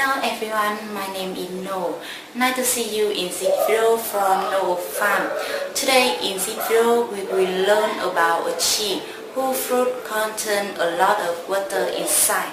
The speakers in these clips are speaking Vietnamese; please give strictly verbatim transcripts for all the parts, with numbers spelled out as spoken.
Hello everyone, my name is No. Nice to see you in this video from No Farm. Today in this video we will learn about a tree whose fruit contain a lot of water inside.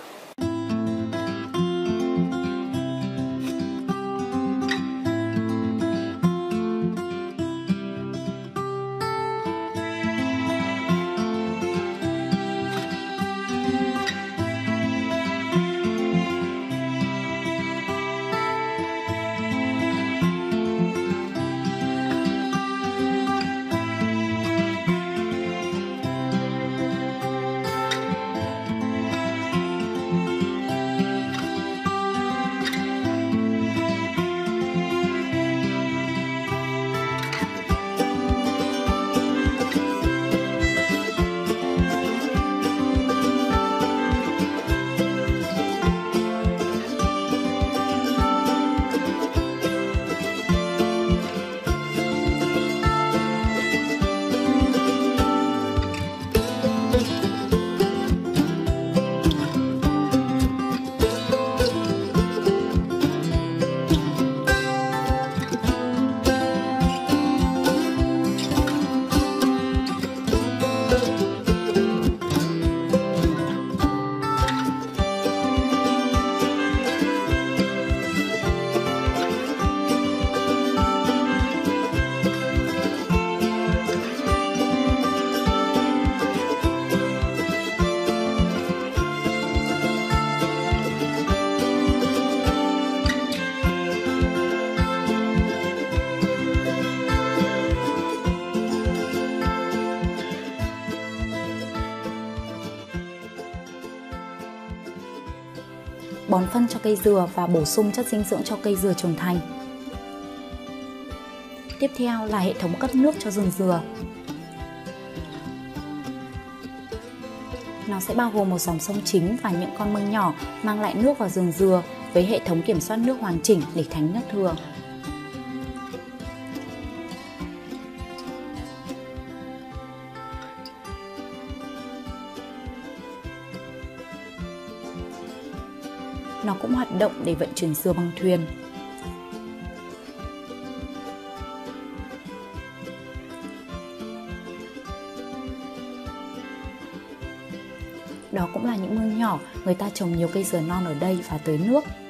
Bón phân cho cây dừa và bổ sung chất dinh dưỡng cho cây dừa trưởng thành. Tiếp theo là hệ thống cấp nước cho rừng dừa. Nó sẽ bao gồm một dòng sông chính và những con mương nhỏ mang lại nước vào rừng dừa với hệ thống kiểm soát nước hoàn chỉnh để tránh nước thừa. Nó cũng hoạt động để vận chuyển dừa bằng thuyền. Đó cũng là những mương nhỏ người ta trồng nhiều cây dừa non ở đây và tưới nước.